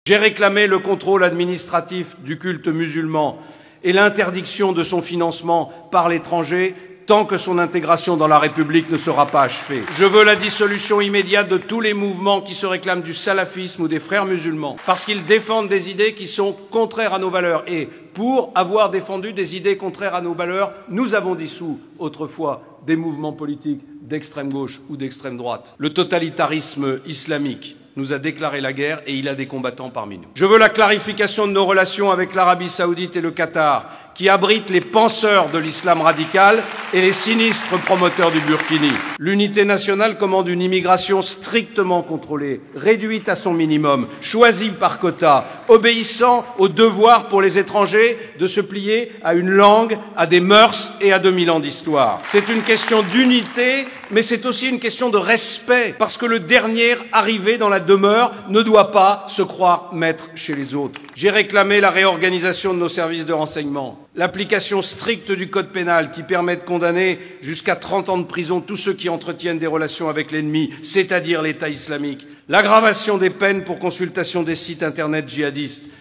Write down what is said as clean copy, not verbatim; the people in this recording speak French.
J'ai réclamé le contrôle administratif du culte musulman et l'interdiction de son financement par l'étranger tant que son intégration dans la République ne sera pas achevée. Je veux la dissolution immédiate de tous les mouvements qui se réclament du salafisme ou des frères musulmans, parce qu'ils défendent des idées qui sont contraires à nos valeurs. Et pour avoir défendu des idées contraires à nos valeurs, nous avons dissous autrefois des mouvements politiques d'extrême gauche ou d'extrême droite. Le totalitarisme islamique nous a déclaré la guerre et il a des combattants parmi nous. Je veux la clarification de nos relations avec l'Arabie saoudite et le Qatar, qui abritent les penseurs de l'islam radical et les sinistres promoteurs du burkini. L'unité nationale commande une immigration strictement contrôlée, réduite à son minimum, choisie par quota, obéissant au devoir pour les étrangers de se plier à une langue, à des mœurs et à 2000 ans d'histoire. C'est une question d'unité, mais c'est aussi une question de respect, parce que le dernier arrivé dans la demeure ne doit pas se croire maître chez les autres. J'ai réclamé la réorganisation de nos services de renseignement, l'application stricte du code pénal qui permet de condamner jusqu'à 30 ans de prison tous ceux qui entretiennent des relations avec l'ennemi, c'est-à-dire l'État islamique, l'aggravation des peines pour consultation des sites internet djihadistes,